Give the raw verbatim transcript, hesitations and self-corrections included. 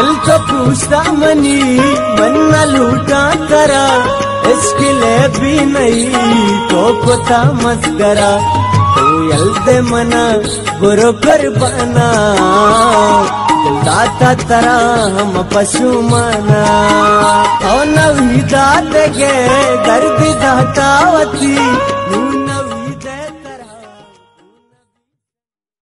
दिल तो पूछता मनी मन न लूटा करा, इसके लिए भी नहीं तो पता मस्करा। तू यल्दे मना बुरो कर बना, दाता तरा हम पशु मना। और नवी दात गे दर्द दातावती